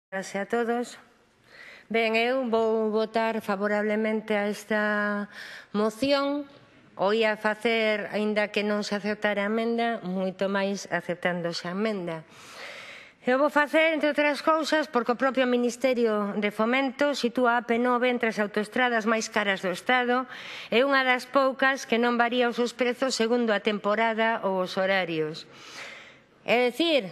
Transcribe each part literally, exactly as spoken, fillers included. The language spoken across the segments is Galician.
Gracias a todos. Ben, eu vou votar favorablemente a esta moción. O ia facer, aínda que non se aceptara a emenda, moito máis aceptándose a emenda. Eu vou facer, entre outras cousas, porque o propio Ministerio de Fomento sitúa a A P nove entre as autoestradas máis caras do Estado e unha das poucas que non varía os seus prezos segundo a temporada ou os horarios. É dicir,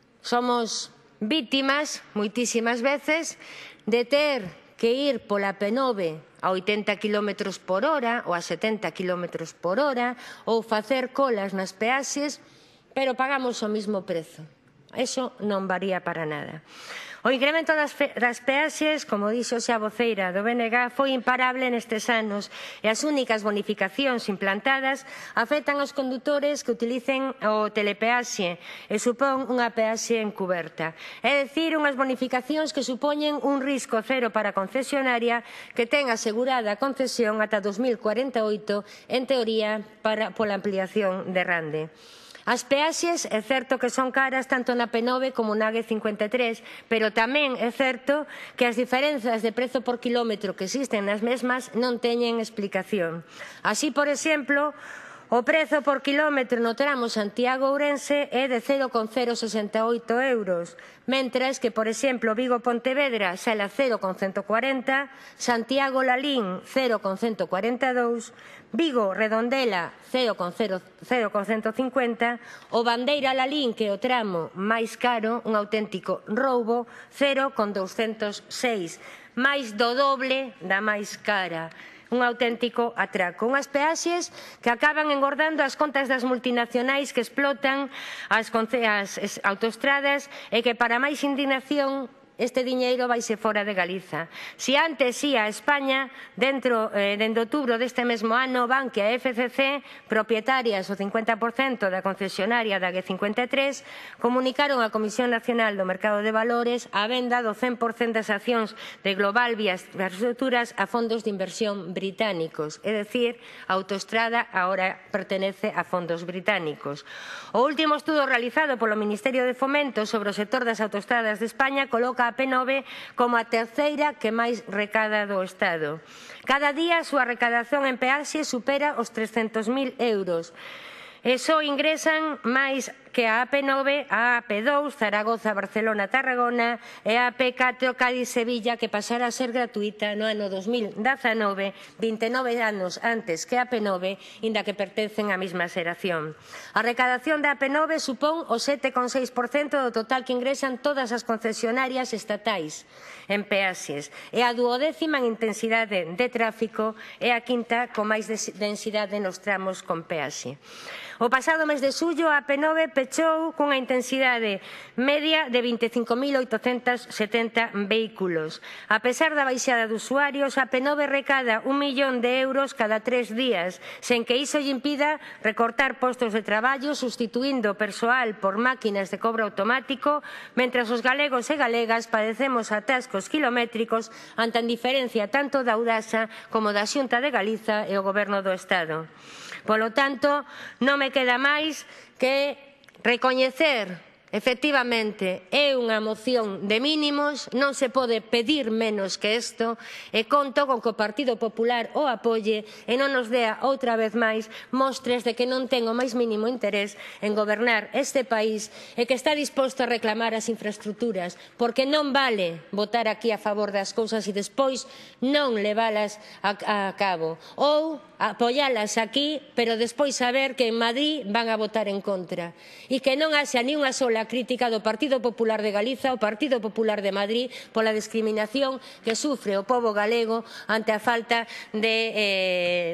somos vítimas, moitísimas veces, de ter que ir pola A P nove a oitenta quilómetros por hora ou a setenta quilómetros por hora ou facer colas nas peaxes, pero pagamos o mesmo prezo. Eso non varía para nada. O incremento das, das peaxes, como dixo xa a voceira do B N G, foi imparable nestes anos e as únicas bonificacións implantadas afectan aos condutores que utilicen o telepeaxe e supón unha peaxe encuberta. É dicir, unhas bonificacións que supoñen un risco cero para a concesionaria que ten asegurada a concesión ata dos mil cuarenta e oito, en teoría, para, pola ampliación de Rande. As peaxes é certo que son caras tanto na A P nove como na A G cincuenta e tres, pero tamén é certo que as diferenzas de prezo por quilómetro que existen nas mesmas non teñen explicación. Así, por exemplo, o prezo por quilómetro no tramo Santiago-Ourense é de cero coma cero sesenta e oito euros, mentras que, por exemplo, Vigo-Pontevedra sale a cero coma ciento cuarenta, Santiago-Lalín cero coma ciento cuarenta e dous, Vigo-Redondela cero coma ciento cincuenta, o Bandeira-Lalín, que é o tramo máis caro, un auténtico roubo, cero coma douscentos seis, máis do doble da máis cara. Un auténtico atraco. Unhas peaxes que acaban engordando as contas das multinacionais que explotan as, as autoestradas e que, para máis indignación, este diñeiro vaise fora de Galiza. Si antes ia a España, dentro, eh, dende outubro deste mesmo ano, Bankia e F C C, propietarias o cincuenta por cento da concesionaria da A G cincuenta e tres, comunicaron á Comisión Nacional do Mercado de Valores a venda do cen por cento das accións de Global Vías Infraestructuras a fondos de inversión británicos. É dicir, a autoestrada agora pertenece a fondos británicos. O último estudo realizado polo Ministerio de Fomento sobre o sector das autoestradas de España coloca a A P nove como a terceira que máis recada do Estado. Cada día a súa recadación en peaxe supera os trescentos mil euros. E só ingresan máis que a A P nove, a A P dous, Zaragoza-Barcelona-Tarragona e a A P catro Cádiz-Sevilla, que pasará a ser gratuita no ano dos mil dezanove, vinte e nove anos antes que a A P nove, inda que pertencen á mesma xeración. A recadación da A P nove supón o sete coma seis por cento do total que ingresan todas as concesionarias estatais en peaxes, e a duodécima en intensidade de tráfico e a quinta con máis densidade nos tramos con peaxe. O pasado mes de xullo, a A P nove pechou cunha intensidade media de vinte e cinco mil oitocentos setenta vehículos. A pesar da baixada de usuarios, a A P nove recada un millón de euros cada tres días, sen que iso lle impida recortar postos de traballo, sustituindo persoal por máquinas de cobro automático, mentras os galegos e galegas padecemos atascos quilométricos ante a indiferencia tanto da Audasa como da Xunta de Galiza e o Goberno do Estado. Polo tanto, non me queda máis que recoñecer, efectivamente, é unha moción de mínimos, non se pode pedir menos que isto, e conto con que o Partido Popular o apoie e non nos dea outra vez máis mostres de que non ten o máis mínimo interés en gobernar este país e que está disposto a reclamar as infraestructuras, porque non vale votar aquí a favor das cousas e despois non levalas a, a cabo, ou apoialas aquí, pero despois saber que en Madrid van a votar en contra, e que non haxa ni unha sola crítica do Partido Popular de Galiza ou Partido Popular de Madrid pola discriminación que sufre o pobo galego ante a falta de, eh,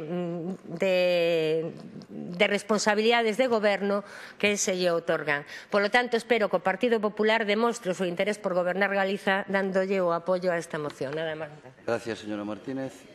de, de responsabilidades de goberno que se lle outorgan. Polo tanto, espero que o Partido Popular demostre o seu interés por gobernar Galiza dándolle o apoio a esta moción. Nada máis. Gracias, señora Martínez.